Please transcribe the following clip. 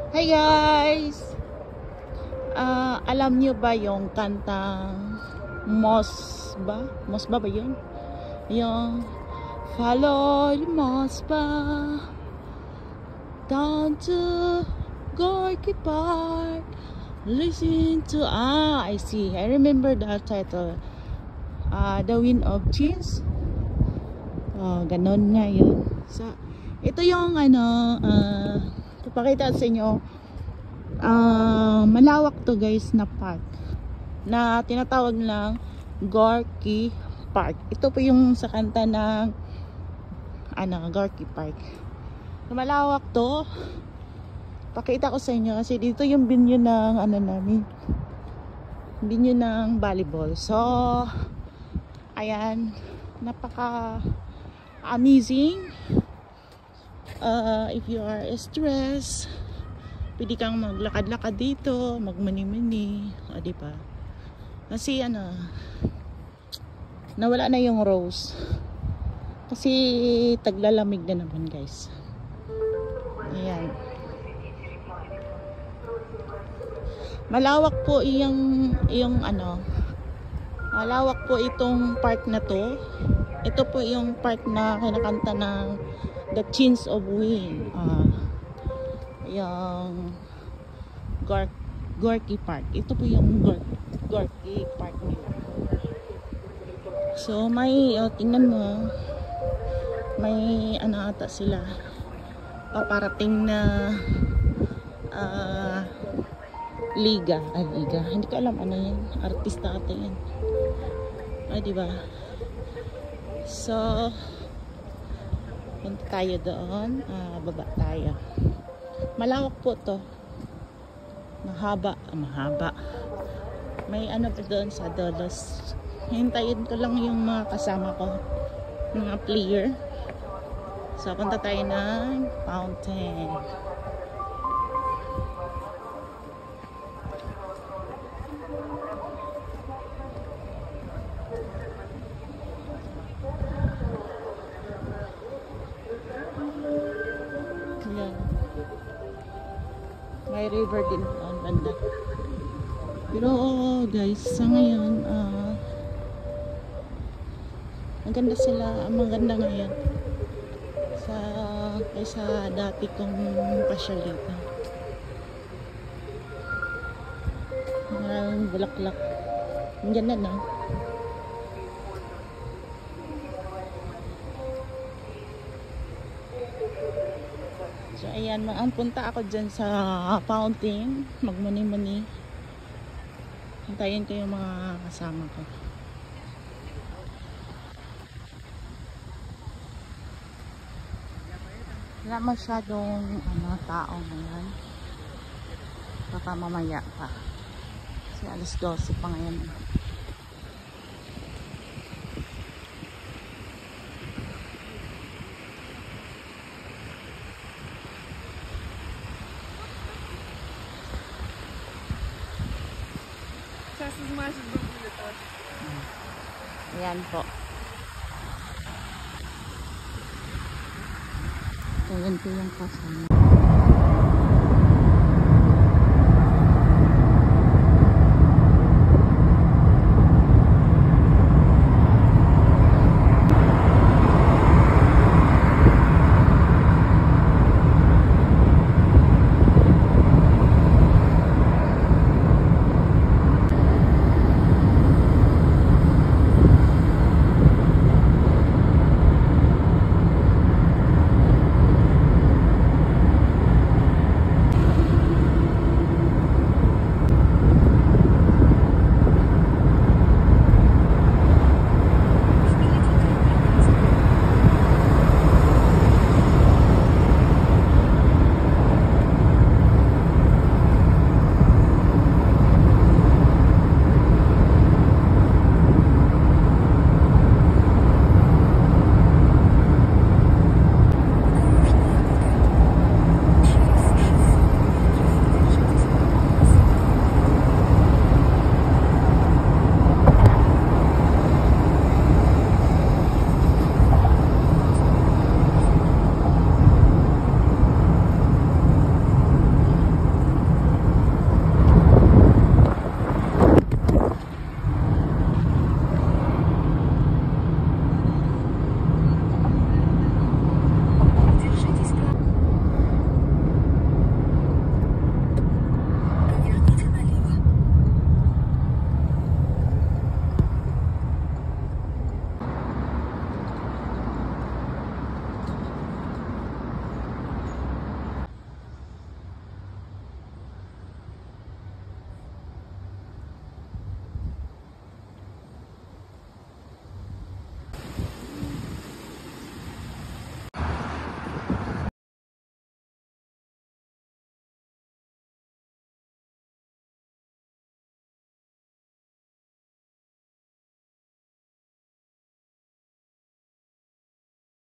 Hi guys! Alam niyo ba yung kantang Moss ba? Moss ba yun? Yung Follow the Moss ba down to Gorky Park, listen to I see, I remember that title, The Wind of Change. Ganon nga yun. So, ito yung papakita sa inyo. Malawak to guys na park na tinatawag ng Gorky Park. Ito po yung sa kanta ng Gorky Park. Malawak to. Pakita ko sa inyo kasi dito yung venue ng namin. Venue ng volleyball. So, ayan, napaka amazing. If you are stressed, pwede kang maglakad-lakad dito, magmani-mani, diba? Kasi nawala na yung rose. Kasi taglalamig na naman guys. Ayan. Malawak po malawak po itong park na to. Ito po yung park na kinakanta ng The Change of Wind. Yung Gorky Park. Ito po yung Gorky Park nila. So may tingnan mo, may ata sila paparating na liga. Hindi ko alam ano yan. Artista ata yan. Diba? So punta tayo doon. Baba tayo. Malawak po to. Mahaba. May pa doon sa Dolos. Hintayin ko lang yung mga kasama ko, mga player. So punta tayo ng fountain. May river din doon banda. Pero guys, sa ngayon maganda sila, maganda ngayon kaysa dati kong pasyal dito. Maraming bulaklak. Ang ganda na. So ayan, ang punta ako dyan sa fountain, magmani-mani. Hintayin ko yung mga kasama ko. Wala masyadong tao ngayon. Baka mamaya pa. Kasi alas 12 pa ngayon. Ayan po. Ayan po yung kasama.